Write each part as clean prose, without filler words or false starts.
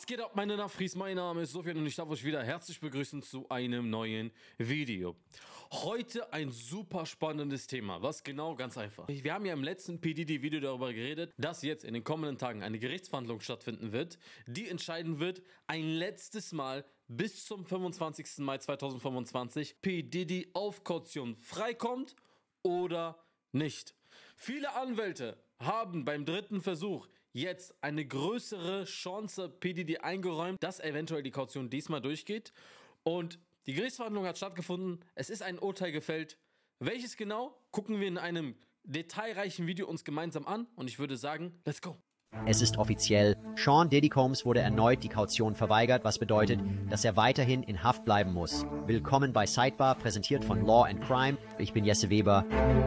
Was geht ab, meine Nafris? Mein Name ist Sofian und ich darf euch wieder herzlich begrüßen zu einem neuen Video. Heute ein super spannendes Thema. Was genau? Ganz einfach. Wir haben ja im letzten PDD-Video darüber geredet, dass jetzt in den kommenden Tagen eine Gerichtsverhandlung stattfinden wird, die entscheiden wird, ein letztes Mal bis zum 25. Mai 2025 P. Diddy auf Kaution freikommt oder nicht. Viele Anwälte haben beim dritten Versuch jetzt eine größere Chance P. Diddy eingeräumt, dass eventuell die Kaution diesmal durchgeht. Und die Gerichtsverhandlung hat stattgefunden. Es ist ein Urteil gefällt. Welches genau, gucken wir in einem detailreichen Video uns gemeinsam an. Und ich würde sagen, let's go. Es ist offiziell, Sean Diddy Combs wurde erneut die Kaution verweigert, was bedeutet, dass er weiterhin in Haft bleiben muss. Willkommen bei Sidebar, präsentiert von Law and Crime. Ich bin Jesse Weber.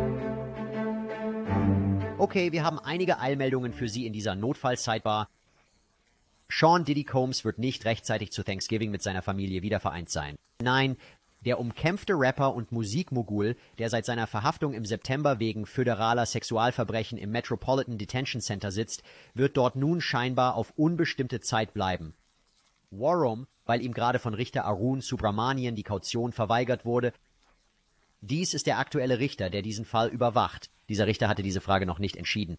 Okay, wir haben einige Eilmeldungen für Sie in dieser Notfall-Sidebar. Sean Diddy Combs wird nicht rechtzeitig zu Thanksgiving mit seiner Familie wiedervereint sein. Nein, der umkämpfte Rapper und Musikmogul, der seit seiner Verhaftung im September wegen föderaler Sexualverbrechen im Metropolitan Detention Center sitzt, wird dort nun scheinbar auf unbestimmte Zeit bleiben. Warum? Weil ihm gerade von Richter Arun Subramanian die Kaution verweigert wurde. Dies ist der aktuelle Richter, der diesen Fall überwacht. Dieser Richter hatte diese Frage noch nicht entschieden.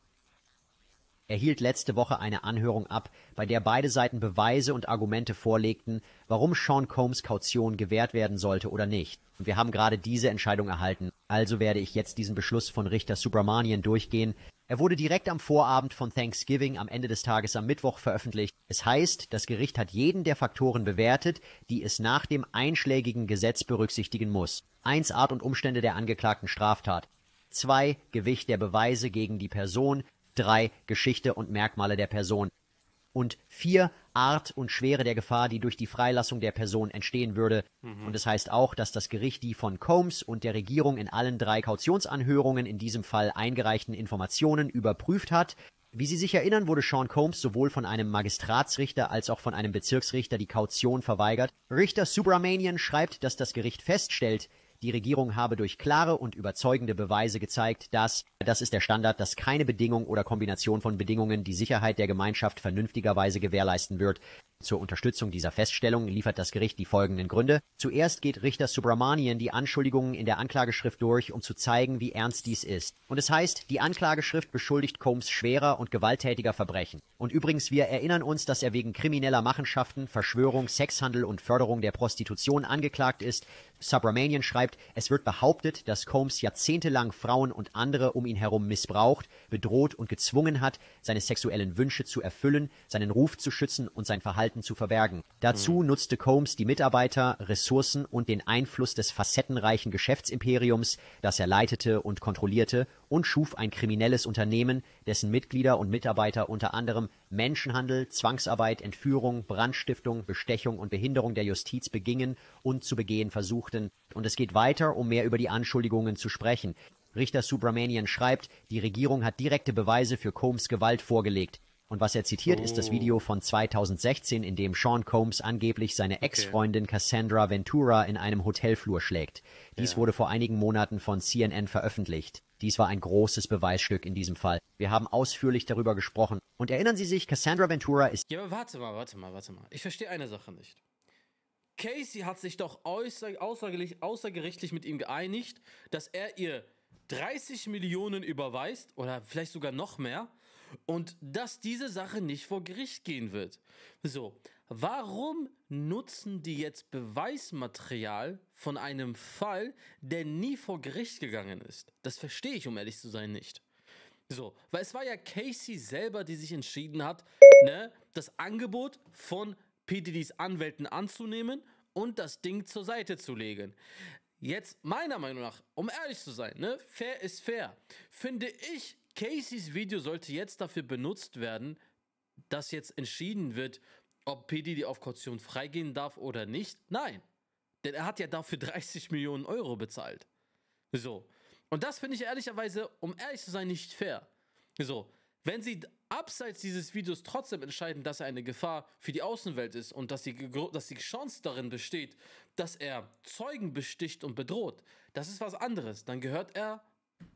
Er hielt letzte Woche eine Anhörung ab, bei der beide Seiten Beweise und Argumente vorlegten, warum Sean Combs Kaution gewährt werden sollte oder nicht. Und wir haben gerade diese Entscheidung erhalten. Also werde ich jetzt diesen Beschluss von Richter Subramanian durchgehen. Er wurde direkt am Vorabend von Thanksgiving am Ende des Tages am Mittwoch veröffentlicht. Es heißt, das Gericht hat jeden der Faktoren bewertet, die es nach dem einschlägigen Gesetz berücksichtigen muss. 1. Art und Umstände der angeklagten Straftat. 2. Gewicht der Beweise gegen die Person. 3. Geschichte und Merkmale der Person. Und 4. Art und Schwere der Gefahr, die durch die Freilassung der Person entstehen würde. Und es heißt auch, dass das Gericht die von Combs und der Regierung in allen 3 Kautionsanhörungen in diesem Fall eingereichten Informationen überprüft hat. Wie Sie sich erinnern, wurde Sean Combs sowohl von einem Magistratsrichter als auch von einem Bezirksrichter die Kaution verweigert. Richter Subramanian schreibt, dass das Gericht feststellt, die Regierung habe durch klare und überzeugende Beweise gezeigt, dass, das ist der Standard, dass keine Bedingung oder Kombination von Bedingungen die Sicherheit der Gemeinschaft vernünftigerweise gewährleisten wird. Zur Unterstützung dieser Feststellung liefert das Gericht die folgenden Gründe. Zuerst geht Richter Subramanian die Anschuldigungen in der Anklageschrift durch, um zu zeigen, wie ernst dies ist. Und es heißt, die Anklageschrift beschuldigt Combs schwerer und gewalttätiger Verbrechen. Und übrigens, wir erinnern uns, dass er wegen krimineller Machenschaften, Verschwörung, Sexhandel und Förderung der Prostitution angeklagt ist. Subramanian schreibt, es wird behauptet, dass Combs jahrzehntelang Frauen und andere um ihn herum missbraucht, bedroht und gezwungen hat, seine sexuellen Wünsche zu erfüllen, seinen Ruf zu schützen und sein Verhalten zu verbergen. Dazu nutzte Combs die Mitarbeiter, Ressourcen und den Einfluss des facettenreichen Geschäftsimperiums, das er leitete und kontrollierte, und schuf ein kriminelles Unternehmen, dessen Mitglieder und Mitarbeiter unter anderem Menschenhandel, Zwangsarbeit, Entführung, Brandstiftung, Bestechung und Behinderung der Justiz begingen und zu begehen versuchten. Und es geht weiter, um mehr über die Anschuldigungen zu sprechen. Richter Subramanian schreibt, die Regierung hat direkte Beweise für Combs Gewalt vorgelegt. Und was er zitiert, ist das Video von 2016, in dem Sean Combs angeblich seine Ex-Freundin Cassandra Ventura in einem Hotelflur schlägt. Dies wurde vor einigen Monaten von CNN veröffentlicht. Dies war ein großes Beweisstück in diesem Fall. Wir haben ausführlich darüber gesprochen. Und erinnern Sie sich, Cassandra Ventura ist... Ja, aber warte mal. Ich verstehe eine Sache nicht. Casey hat sich doch außergerichtlich mit ihm geeinigt, dass er ihr 30 Millionen überweist oder vielleicht sogar noch mehr und dass diese Sache nicht vor Gericht gehen wird. So, warum nutzen die jetzt Beweismaterial von einem Fall, der nie vor Gericht gegangen ist? Das verstehe ich, um ehrlich zu sein, nicht. So, weil es war ja Casey selber, die sich entschieden hat, ne, das Angebot von P. Diddys Anwälten anzunehmen und das Ding zur Seite zu legen. Jetzt, meiner Meinung nach, um ehrlich zu sein, ne, fair ist fair, finde ich, Caseys Video sollte jetzt dafür benutzt werden, dass jetzt entschieden wird, ob P. Diddy auf Kaution freigehen darf oder nicht. Nein, denn er hat ja dafür 30 Millionen Euro bezahlt. So, und das finde ich ehrlicherweise, um ehrlich zu sein, nicht fair. So, wenn sie abseits dieses Videos trotzdem entscheiden, dass er eine Gefahr für die Außenwelt ist und dass die Chance darin besteht, dass er Zeugen besticht und bedroht, das ist was anderes. Dann gehört er, ne,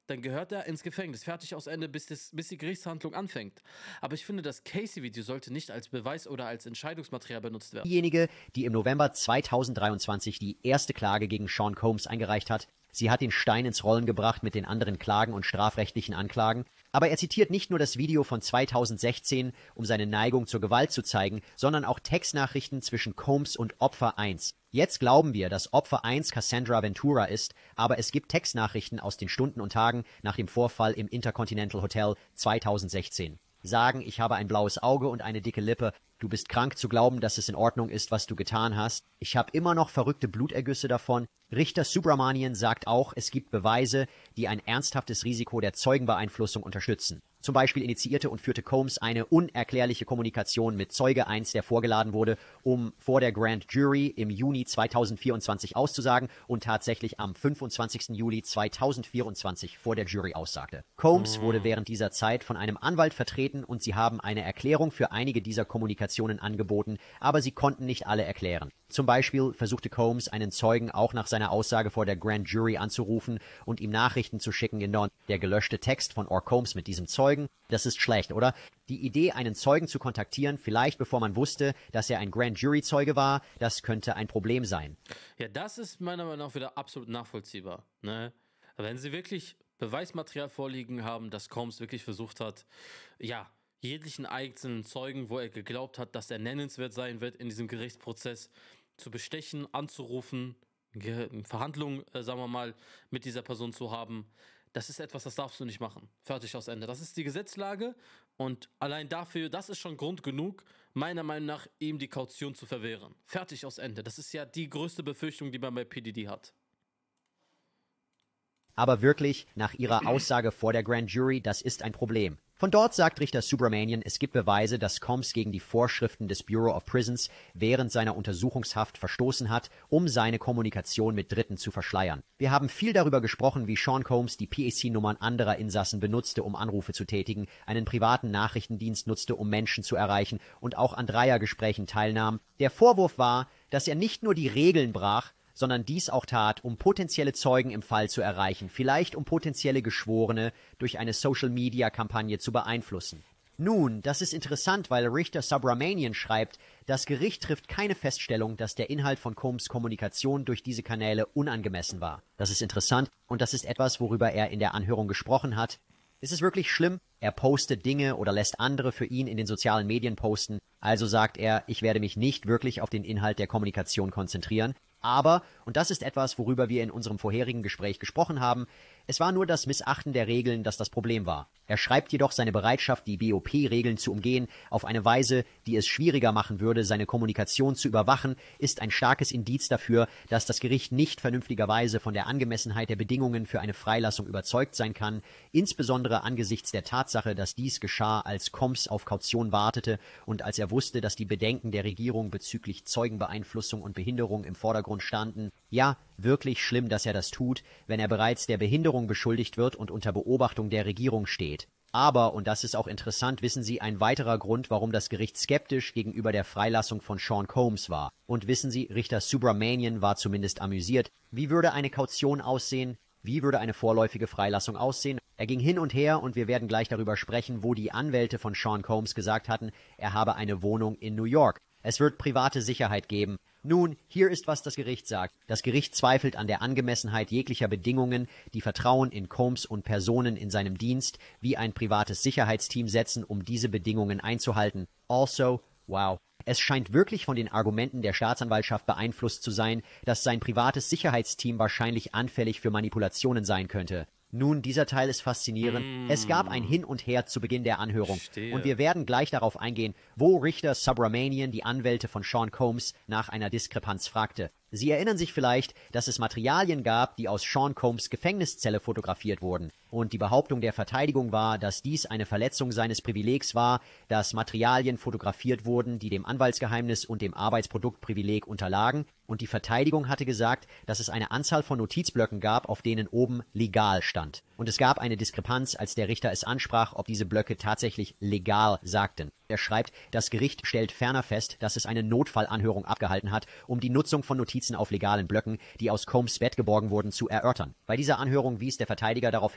dann gehört er ins Gefängnis. Fertig aus Ende, bis die Gerichtsverhandlung anfängt. Aber ich finde, das Casey-Video sollte nicht als Beweis oder als Entscheidungsmaterial benutzt werden. Diejenige, die im November 2023 die erste Klage gegen Sean Combs eingereicht hat. Sie hat den Stein ins Rollen gebracht mit den anderen Klagen und strafrechtlichen Anklagen. Aber er zitiert nicht nur das Video von 2016, um seine Neigung zur Gewalt zu zeigen, sondern auch Textnachrichten zwischen Combs und Opfer 1. Jetzt glauben wir, dass Opfer 1 Cassandra Ventura ist, aber es gibt Textnachrichten aus den Stunden und Tagen nach dem Vorfall im Intercontinental Hotel 2016. Sagen, ich habe ein blaues Auge und eine dicke Lippe. Du bist krank zu glauben, dass es in Ordnung ist, was du getan hast. Ich habe immer noch verrückte Blutergüsse davon. Richter Subramanian sagt auch, es gibt Beweise, die ein ernsthaftes Risiko der Zeugenbeeinflussung unterstützen. Zum Beispiel initiierte und führte Combs eine unerklärliche Kommunikation mit Zeuge 1, der vorgeladen wurde, um vor der Grand Jury im Juni 2024 auszusagen und tatsächlich am 25. Juli 2024 vor der Jury aussagte. Combs wurde während dieser Zeit von einem Anwalt vertreten und sie haben eine Erklärung für einige dieser Kommunikationen angeboten, aber sie konnten nicht alle erklären. Zum Beispiel versuchte Combs, einen Zeugen auch nach seiner Aussage vor der Grand Jury anzurufen und ihm Nachrichten zu schicken in der gelöschte Text von Orr Combs mit diesem Zeugen. Das ist schlecht, oder? Die Idee, einen Zeugen zu kontaktieren, vielleicht bevor man wusste, dass er ein Grand Jury Zeuge war, das könnte ein Problem sein. Ja, das ist meiner Meinung nach wieder absolut nachvollziehbar. Ne? Wenn sie wirklich Beweismaterial vorliegen haben, dass Combs wirklich versucht hat, ja, jeglichen einzelnen Zeugen, wo er geglaubt hat, dass er nennenswert sein wird in diesem Gerichtsprozess, zu bestechen, anzurufen, Verhandlungen, sagen wir mal, mit dieser Person zu haben, das ist etwas, das darfst du nicht machen. Fertig aus Ende. Das ist die Gesetzlage und allein dafür, das ist schon Grund genug, meiner Meinung nach, ihm die Kaution zu verwehren. Fertig aus Ende. Das ist ja die größte Befürchtung, die man bei PDD hat. Aber wirklich, nach ihrer Aussage vor der Grand Jury, das ist ein Problem. Von dort sagt Richter Subramanian, es gibt Beweise, dass Combs gegen die Vorschriften des Bureau of Prisons während seiner Untersuchungshaft verstoßen hat, um seine Kommunikation mit Dritten zu verschleiern. Wir haben viel darüber gesprochen, wie Sean Combs die PAC-Nummern anderer Insassen benutzte, um Anrufe zu tätigen, einen privaten Nachrichtendienst nutzte, um Menschen zu erreichen und auch an Dreiergesprächen teilnahm. Der Vorwurf war, dass er nicht nur die Regeln brach, sondern dies auch tat, um potenzielle Zeugen im Fall zu erreichen, vielleicht um potenzielle Geschworene durch eine Social-Media-Kampagne zu beeinflussen. Nun, das ist interessant, weil Richter Subramanian schreibt, das Gericht trifft keine Feststellung, dass der Inhalt von Combs Kommunikation durch diese Kanäle unangemessen war. Das ist interessant und das ist etwas, worüber er in der Anhörung gesprochen hat. Ist es wirklich schlimm? Er postet Dinge oder lässt andere für ihn in den sozialen Medien posten. Also sagt er, ich werde mich nicht wirklich auf den Inhalt der Kommunikation konzentrieren. Aber, und das ist etwas, worüber wir in unserem vorherigen Gespräch gesprochen haben, es war nur das Missachten der Regeln, das das Problem war. Er schreibt jedoch seine Bereitschaft, die BOP-Regeln zu umgehen, auf eine Weise, die es schwieriger machen würde, seine Kommunikation zu überwachen, ist ein starkes Indiz dafür, dass das Gericht nicht vernünftigerweise von der Angemessenheit der Bedingungen für eine Freilassung überzeugt sein kann, insbesondere angesichts der Tatsache, dass dies geschah, als Combs auf Kaution wartete und als er wusste, dass die Bedenken der Regierung bezüglich Zeugenbeeinflussung und Behinderung im Vordergrund standen. Ja, wirklich schlimm, dass er das tut, wenn er bereits der Behinderung beschuldigt wird und unter Beobachtung der Regierung steht. Aber, und das ist auch interessant, wissen Sie, ein weiterer Grund, warum das Gericht skeptisch gegenüber der Freilassung von Sean Combs war. Und wissen Sie, Richter Subramanian war zumindest amüsiert. Wie würde eine Kaution aussehen? Wie würde eine vorläufige Freilassung aussehen? Er ging hin und her und wir werden gleich darüber sprechen, wo die Anwälte von Sean Combs gesagt hatten, er habe eine Wohnung in New York. Es wird private Sicherheit geben. Nun, hier ist, was das Gericht sagt. Das Gericht zweifelt an der Angemessenheit jeglicher Bedingungen, die Vertrauen in Combs und Personen in seinem Dienst wie ein privates Sicherheitsteam setzen, um diese Bedingungen einzuhalten. Also, wow. Es scheint wirklich von den Argumenten der Staatsanwaltschaft beeinflusst zu sein, dass sein privates Sicherheitsteam wahrscheinlich anfällig für Manipulationen sein könnte. Nun, dieser Teil ist faszinierend. Es gab ein Hin und Her zu Beginn der Anhörung. Verstehe. Und wir werden gleich darauf eingehen, wo Richter Subramanian die Anwälte von Sean Combs nach einer Diskrepanz fragte. Sie erinnern sich vielleicht, dass es Materialien gab, die aus Sean Combs Gefängniszelle fotografiert wurden. Und die Behauptung der Verteidigung war, dass dies eine Verletzung seines Privilegs war, dass Materialien fotografiert wurden, die dem Anwaltsgeheimnis und dem Arbeitsproduktprivileg unterlagen. Und die Verteidigung hatte gesagt, dass es eine Anzahl von Notizblöcken gab, auf denen oben legal stand. Und es gab eine Diskrepanz, als der Richter es ansprach, ob diese Blöcke tatsächlich legal sagten. Er schreibt, das Gericht stellt ferner fest, dass es eine Notfallanhörung abgehalten hat, um die Nutzung von Notizen auf legalen Blöcken, die aus Combs Bett geborgen wurden, zu erörtern. Bei dieser Anhörung wies der Verteidiger darauf hin,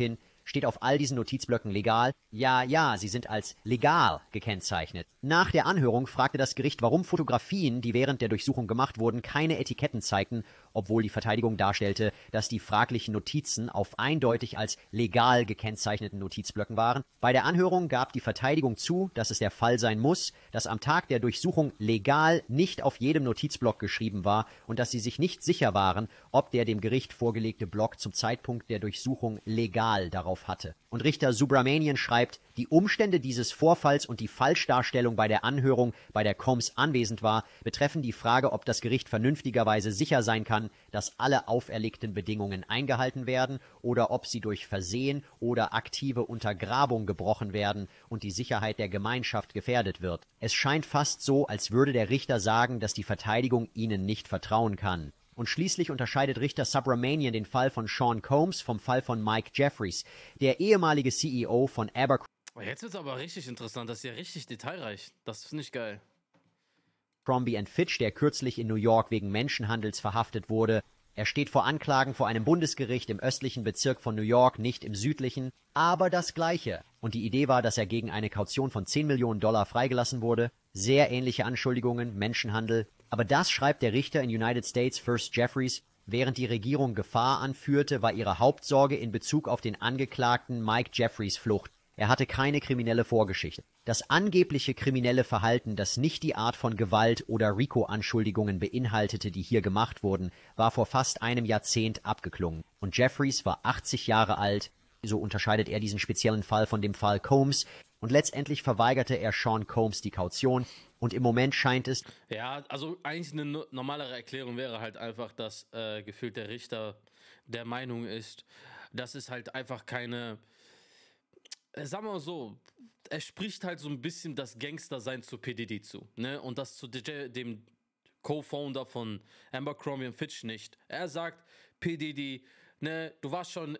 Steht auf all diesen Notizblöcken legal? Ja, sie sind als legal gekennzeichnet. Nach der Anhörung fragte das Gericht, warum Fotografien, die während der Durchsuchung gemacht wurden, keine Etiketten zeigten, obwohl die Verteidigung darstellte, dass die fraglichen Notizen auf eindeutig als legal gekennzeichneten Notizblöcken waren. Bei der Anhörung gab die Verteidigung zu, dass es der Fall sein muss, dass am Tag der Durchsuchung legal nicht auf jedem Notizblock geschrieben war und dass sie sich nicht sicher waren, ob der dem Gericht vorgelegte Block zum Zeitpunkt der Durchsuchung legal darauf hatte. Und Richter Subramanian schreibt, die Umstände dieses Vorfalls und die Falschdarstellung bei der Anhörung, bei der Combs anwesend war, betreffen die Frage, ob das Gericht vernünftigerweise sicher sein kann, dass alle auferlegten Bedingungen eingehalten werden oder ob sie durch Versehen oder aktive Untergrabung gebrochen werden und die Sicherheit der Gemeinschaft gefährdet wird. Es scheint fast so, als würde der Richter sagen, dass die Verteidigung ihnen nicht vertrauen kann. Und schließlich unterscheidet Richter Subramanian den Fall von Sean Combs vom Fall von Mike Jeffries, der ehemalige CEO von Abercrombie. Jetzt wird es aber richtig interessant, das ist ja richtig detailreich. Das finde ich geil. Abercrombie Fitch, der kürzlich in New York wegen Menschenhandels verhaftet wurde. Er steht vor Anklagen vor einem Bundesgericht im östlichen Bezirk von New York, nicht im südlichen, aber das Gleiche. Und die Idee war, dass er gegen eine Kaution von $10 Millionen freigelassen wurde. Sehr ähnliche Anschuldigungen, Menschenhandel. Aber das schreibt der Richter in United States First Jeffries. Während die Regierung Gefahr anführte, war ihre Hauptsorge in Bezug auf den Angeklagten Mike Jeffries Flucht. Er hatte keine kriminelle Vorgeschichte. Das angebliche kriminelle Verhalten, das nicht die Art von Gewalt oder RICO-Anschuldigungen beinhaltete, die hier gemacht wurden, war vor fast einem Jahrzehnt abgeklungen. Und Jeffries war 80 Jahre alt, so unterscheidet er diesen speziellen Fall von dem Fall Combs, und letztendlich verweigerte er Sean Combs die Kaution. Und im Moment scheint es... Ja, also eigentlich eine normalere Erklärung wäre halt einfach, dass gefühlt der Richter der Meinung ist, dass es halt einfach keine... Sagen wir mal so, er spricht halt so ein bisschen das Gangster-Sein zu P. Diddy zu, ne? Und das zu dem Co-Founder von Abercrombie Fitch nicht. Er sagt, P. Diddy, ne, du warst schon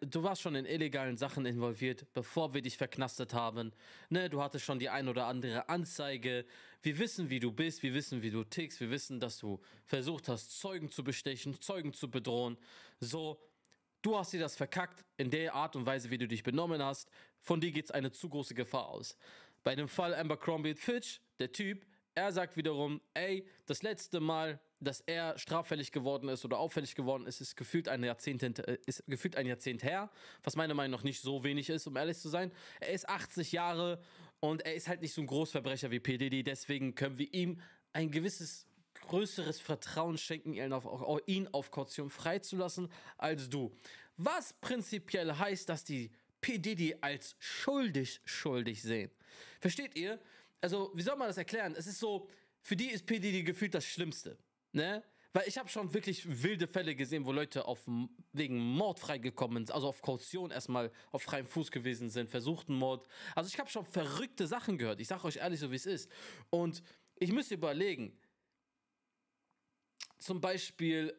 in illegalen Sachen involviert, bevor wir dich verknastet haben. Ne, du hattest schon die ein oder andere Anzeige. Wir wissen, wie du bist, wir wissen, wie du tickst, wir wissen, dass du versucht hast, Zeugen zu bestechen, Zeugen zu bedrohen. So, du hast dir das verkackt in der Art und Weise, wie du dich benommen hast. Von dir geht eine zu große Gefahr aus. Bei dem Fall Abercrombie Fitch, der Typ, er sagt wiederum, ey, das letzte Mal, dass er straffällig geworden ist oder auffällig geworden ist, ist gefühlt ein Jahrzehnt her, was meiner Meinung nach nicht so wenig ist, um ehrlich zu sein. Er ist 80 Jahre und er ist halt nicht so ein Großverbrecher wie P. Diddy, deswegen können wir ihm ein gewisses größeres Vertrauen schenken, ihn auf Kaution freizulassen als du. Was prinzipiell heißt, dass die P. Diddy als schuldig sehen. Versteht ihr? Also, wie soll man das erklären? Es ist so, für die ist P. Diddy gefühlt das Schlimmste, ne? Weil ich habe schon wirklich wilde Fälle gesehen, wo Leute wegen Mord freigekommen sind, also auf Kaution erstmal auf freiem Fuß gewesen sind, versuchten Mord. Also ich habe schon verrückte Sachen gehört. Ich sage euch ehrlich, so wie es ist. Und ich müsste überlegen, zum Beispiel,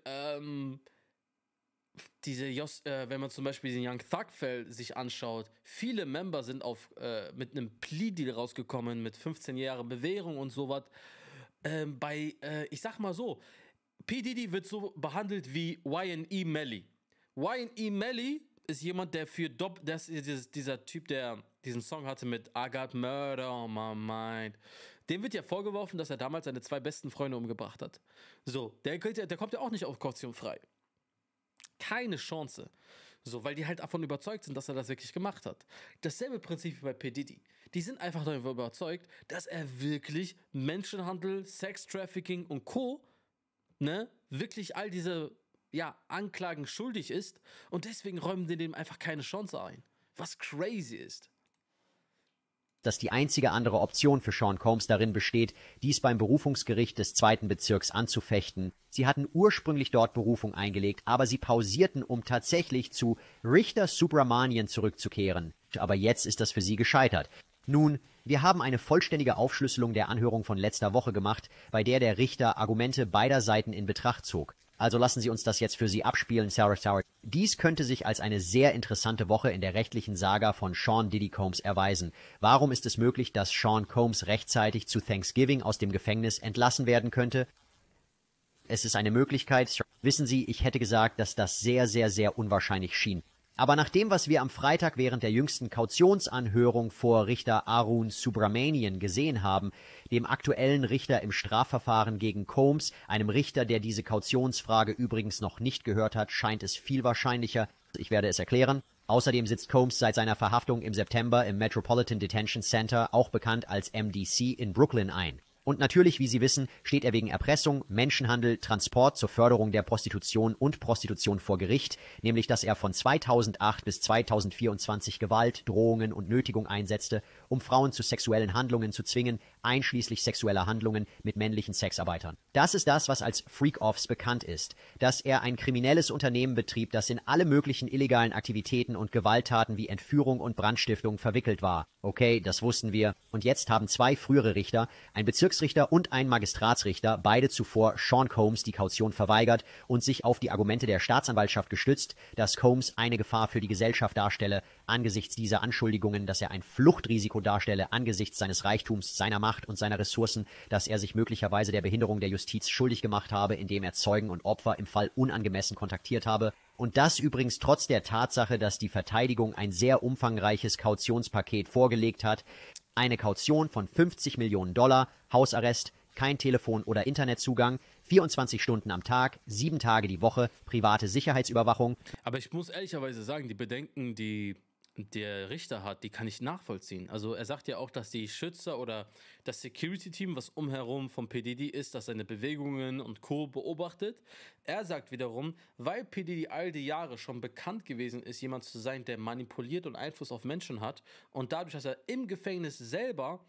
wenn man zum Beispiel den Young Thug-Fall sich anschaut, viele Member sind mit einem Plea-Deal rausgekommen, mit 15 Jahren Bewährung und sowas. Ich sag mal so, P. Diddy wird so behandelt wie Y&E Melly. Y&E Melly ist jemand, der dieser Typ, der diesen Song hatte mit I Got Murder on My Mind. Dem wird ja vorgeworfen, dass er damals seine 2 besten Freunde umgebracht hat. So, der kommt ja auch nicht auf Kaution frei. Keine Chance. So, weil die halt davon überzeugt sind, dass er das wirklich gemacht hat. Dasselbe Prinzip wie bei P. Diddy. Die sind einfach darüber überzeugt, dass er wirklich Menschenhandel, Sex-Trafficking und Co., ne, wirklich all diese, Anklagen schuldig ist und deswegen räumen die dem einfach keine Chance ein. Was crazy ist. Dass die einzige andere Option für Sean Combs darin besteht, dies beim Berufungsgericht des 2. Bezirks anzufechten. Sie hatten ursprünglich dort Berufung eingelegt, aber sie pausierten, um tatsächlich zu Richter Subramanian zurückzukehren. Aber jetzt ist das für sie gescheitert. Nun, wir haben eine vollständige Aufschlüsselung der Anhörung von letzter Woche gemacht, bei der der Richter Argumente beider Seiten in Betracht zog. Also lassen Sie uns das jetzt für Sie abspielen, Sarah. Dies könnte sich als eine sehr interessante Woche in der rechtlichen Saga von Sean Diddy Combs erweisen. Warum ist es möglich, dass Sean Combs rechtzeitig zu Thanksgiving aus dem Gefängnis entlassen werden könnte? Es ist eine Möglichkeit. Wissen Sie, ich hätte gesagt, dass das sehr, sehr, sehr unwahrscheinlich schien. Aber nach dem, was wir am Freitag während der jüngsten Kautionsanhörung vor Richter Arun Subramanian gesehen haben, dem aktuellen Richter im Strafverfahren gegen Combs, einem Richter, der diese Kautionsfrage übrigens noch nicht gehört hat, scheint es viel wahrscheinlicher. Ich werde es erklären. Außerdem sitzt Combs seit seiner Verhaftung im September im Metropolitan Detention Center, auch bekannt als MDC, in Brooklyn ein. Und natürlich, wie Sie wissen, steht er wegen Erpressung, Menschenhandel, Transport zur Förderung der Prostitution und Prostitution vor Gericht, nämlich dass er von 2008 bis 2024 Gewalt, Drohungen und Nötigung einsetzte, um Frauen zu sexuellen Handlungen zu zwingen, einschließlich sexueller Handlungen mit männlichen Sexarbeitern. Das ist das, was als Freak-Offs bekannt ist, dass er ein kriminelles Unternehmen betrieb, das in alle möglichen illegalen Aktivitäten und Gewalttaten wie Entführung und Brandstiftung verwickelt war. Okay, das wussten wir. Und jetzt haben 2 frühere Richter, ein Bezirksrichter und ein Magistratsrichter, beide zuvor Sean Combs die Kaution verweigert und sich auf die Argumente der Staatsanwaltschaft gestützt, dass Combs eine Gefahr für die Gesellschaft darstelle, angesichts dieser Anschuldigungen, dass er ein Fluchtrisiko darstelle, angesichts seines Reichtums, seiner Macht und seiner Ressourcen, dass er sich möglicherweise der Behinderung der Justiz schuldig gemacht habe, indem er Zeugen und Opfer im Fall unangemessen kontaktiert habe. Und das übrigens trotz der Tatsache, dass die Verteidigung ein sehr umfangreiches Kautionspaket vorgelegt hat. Eine Kaution von $50 Millionen, Hausarrest, kein Telefon- oder Internetzugang, 24 Stunden am Tag, 7 Tage die Woche, private Sicherheitsüberwachung. Aber ich muss ehrlicherweise sagen, die Bedenken, die der Richter hat, die kann ich nachvollziehen. Also er sagt ja auch, dass die Schützer oder das Security-Team, was umherum vom P. Diddy ist, dass seine Bewegungen und Co. beobachtet. Er sagt wiederum, weil P. Diddy all die Jahre schon bekannt gewesen ist, jemand zu sein, der manipuliert und Einfluss auf Menschen hat und dadurch, dass er im Gefängnis selber,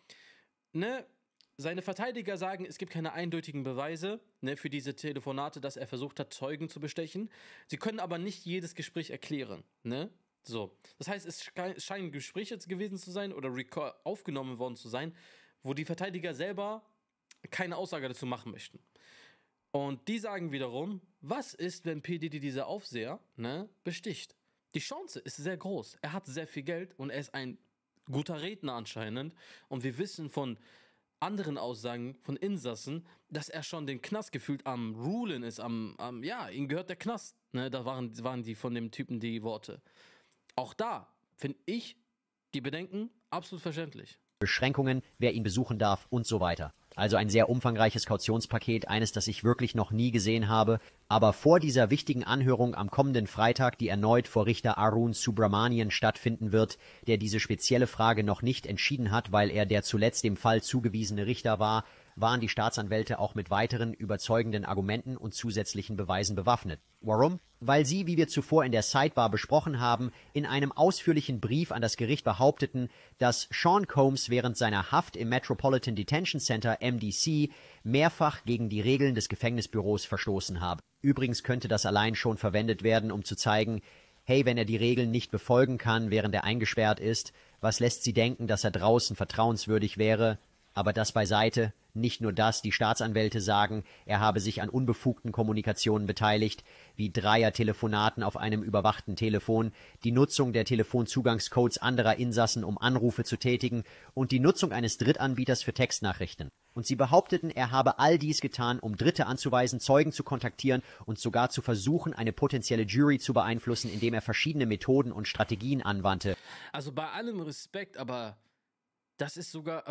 seine Verteidiger sagen, es gibt keine eindeutigen Beweise für diese Telefonate, dass er versucht hat, Zeugen zu bestechen. Sie können aber nicht jedes Gespräch erklären, So, das heißt, es scheinen Gespräche gewesen zu sein oder aufgenommen worden zu sein, wo die Verteidiger selber keine Aussage dazu machen möchten. Und die sagen wiederum, was ist, wenn P. Diddy diese Aufseher besticht? Die Chance ist sehr groß. Er hat sehr viel Geld und er ist ein guter Redner anscheinend. Und wir wissen von anderen Aussagen von Insassen, dass er schon den Knast gefühlt am Rulen ist, ihm gehört der Knast. Da waren die von dem Typen die Worte. Auch da finde ich die Bedenken absolut verständlich. Beschränkungen, wer ihn besuchen darf und so weiter. Also ein sehr umfangreiches Kautionspaket, eines, das ich wirklich noch nie gesehen habe. Aber vor dieser wichtigen Anhörung am kommenden Freitag, die erneut vor Richter Arun Subramanian stattfinden wird, der diese spezielle Frage noch nicht entschieden hat, weil er der zuletzt dem Fall zugewiesene Richter war, waren die Staatsanwälte auch mit weiteren überzeugenden Argumenten und zusätzlichen Beweisen bewaffnet. Warum? Weil sie, wie wir zuvor in der Sidebar besprochen haben, in einem ausführlichen Brief an das Gericht behaupteten, dass Sean Combs während seiner Haft im Metropolitan Detention Center MDC mehrfach gegen die Regeln des Gefängnisbüros verstoßen habe. Übrigens könnte das allein schon verwendet werden, um zu zeigen, hey, wenn er die Regeln nicht befolgen kann, während er eingesperrt ist, was lässt sie denken, dass er draußen vertrauenswürdig wäre? Aber das beiseite, nicht nur das, die Staatsanwälte sagen, er habe sich an unbefugten Kommunikationen beteiligt, wie Dreier-Telefonaten auf einem überwachten Telefon, die Nutzung der Telefonzugangscodes anderer Insassen, um Anrufe zu tätigen und die Nutzung eines Drittanbieters für Textnachrichten. Und sie behaupteten, er habe all dies getan, um Dritte anzuweisen, Zeugen zu kontaktieren und sogar zu versuchen, eine potenzielle Jury zu beeinflussen, indem er verschiedene Methoden und Strategien anwandte. Also bei allem Respekt, aber das ist sogar,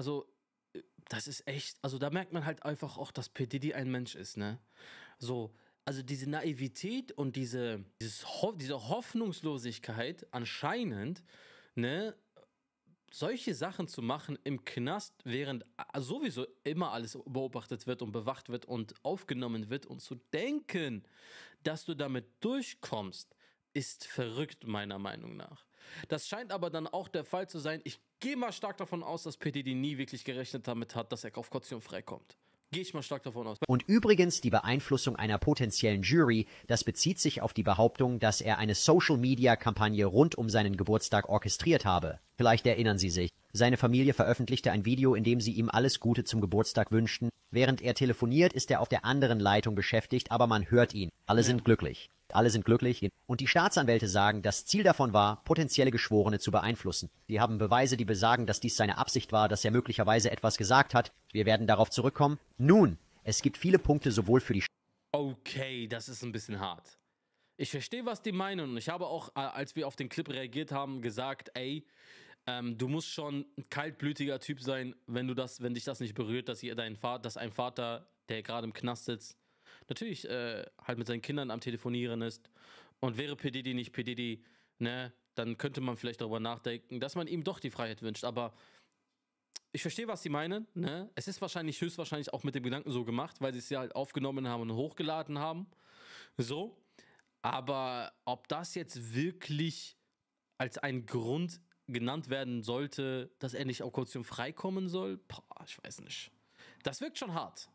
das ist echt, da merkt man halt einfach auch, dass P. Diddy ein Mensch ist, So, also diese Naivität und diese Hoffnungslosigkeit anscheinend, solche Sachen zu machen im Knast, während sowieso immer alles beobachtet wird und bewacht wird und aufgenommen wird und zu denken, dass du damit durchkommst, ist verrückt meiner Meinung nach. Das scheint aber dann auch der Fall zu sein. Ich gehe mal stark davon aus, dass P. Diddy nie wirklich gerechnet damit hat, dass er auf Kaution freikommt. Gehe ich mal stark davon aus. Und übrigens die Beeinflussung einer potenziellen Jury, das bezieht sich auf die Behauptung, dass er eine Social-Media-Kampagne rund um seinen Geburtstag orchestriert habe. Vielleicht erinnern Sie sich. Seine Familie veröffentlichte ein Video, in dem sie ihm alles Gute zum Geburtstag wünschten. Während er telefoniert, ist er auf der anderen Leitung beschäftigt, aber man hört ihn. Alle sind glücklich. Alle sind glücklich. Und die Staatsanwälte sagen, das Ziel davon war, potenzielle Geschworene zu beeinflussen. Sie haben Beweise, die besagen, dass dies seine Absicht war, dass er möglicherweise etwas gesagt hat. Wir werden darauf zurückkommen. Nun, es gibt viele Punkte sowohl für die... Okay, das ist ein bisschen hart. Ich verstehe, was die meinen. Und ich habe auch, als wir auf den Clip reagiert haben, gesagt, ey, du musst schon ein kaltblütiger Typ sein, wenn dich das nicht berührt, dass ein Vater, der gerade im Knast sitzt, natürlich halt mit seinen Kindern am Telefonieren ist. Und wäre P. Diddy nicht P. Diddy, ne, dann könnte man vielleicht darüber nachdenken, dass man ihm doch die Freiheit wünscht. Aber ich verstehe, was sie meinen. Ne? Es ist höchstwahrscheinlich auch mit dem Gedanken so gemacht, weil sie es ja halt aufgenommen haben und hochgeladen haben. So. Aber ob das jetzt wirklich als ein Grund genannt werden sollte, dass er nicht auf Kaution freikommen soll, ich weiß nicht. Das wirkt schon hart.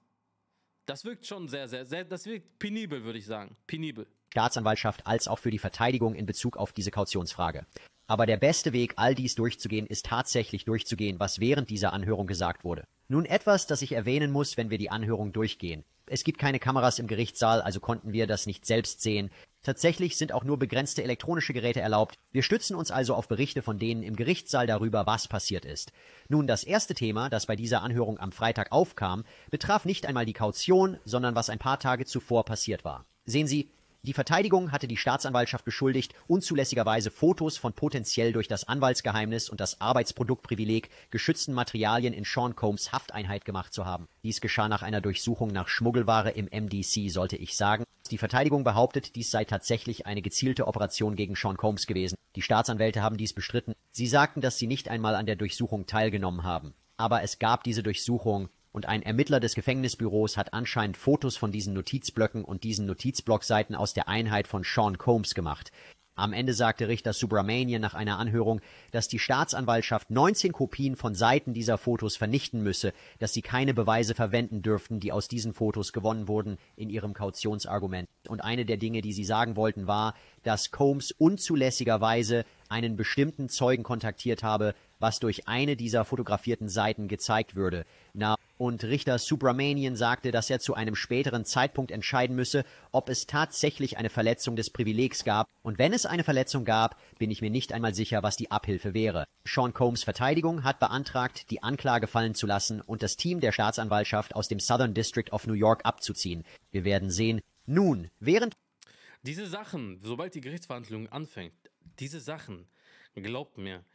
Das wirkt schon sehr, sehr, sehr, das wirkt penibel, würde ich sagen. Penibel. Staatsanwaltschaft als auch für die Verteidigung in Bezug auf diese Kautionsfrage. Aber der beste Weg, all dies durchzugehen, ist tatsächlich durchzugehen, was während dieser Anhörung gesagt wurde. Nun etwas, das ich erwähnen muss, wenn wir die Anhörung durchgehen. Es gibt keine Kameras im Gerichtssaal, also konnten wir das nicht selbst sehen. Tatsächlich sind auch nur begrenzte elektronische Geräte erlaubt. Wir stützen uns also auf Berichte von denen im Gerichtssaal darüber, was passiert ist. Nun, das erste Thema, das bei dieser Anhörung am Freitag aufkam, betraf nicht einmal die Kaution, sondern was ein paar Tage zuvor passiert war. Sehen Sie, die Verteidigung hatte die Staatsanwaltschaft beschuldigt, unzulässigerweise Fotos von potenziell durch das Anwaltsgeheimnis und das Arbeitsproduktprivileg geschützten Materialien in Sean Combs Hafteinheit gemacht zu haben. Dies geschah nach einer Durchsuchung nach Schmuggelware im MDC, sollte ich sagen. Die Verteidigung behauptet, dies sei tatsächlich eine gezielte Operation gegen Sean Combs gewesen. Die Staatsanwälte haben dies bestritten. Sie sagten, dass sie nicht einmal an der Durchsuchung teilgenommen haben. Aber es gab diese Durchsuchung. Und ein Ermittler des Gefängnisbüros hat anscheinend Fotos von diesen Notizblöcken und diesen Notizblockseiten aus der Einheit von Sean Combs gemacht. Am Ende sagte Richter Subramanian nach einer Anhörung, dass die Staatsanwaltschaft 19 Kopien von Seiten dieser Fotos vernichten müsse, dass sie keine Beweise verwenden dürften, die aus diesen Fotos gewonnen wurden, in ihrem Kautionsargument. Und eine der Dinge, die sie sagen wollten, war, dass Combs unzulässigerweise einen bestimmten Zeugen kontaktiert habe, was durch eine dieser fotografierten Seiten gezeigt würde. Und Richter Subramanian sagte, dass er zu einem späteren Zeitpunkt entscheiden müsse, ob es tatsächlich eine Verletzung des Privilegs gab. Und wenn es eine Verletzung gab, bin ich mir nicht einmal sicher, was die Abhilfe wäre. Sean Combs Verteidigung hat beantragt, die Anklage fallen zu lassen und das Team der Staatsanwaltschaft aus dem Southern District of New York abzuziehen. Wir werden sehen. Nun, während diese Sachen, sobald die Gerichtsverhandlung anfängt, diese Sachen, glaubt mir,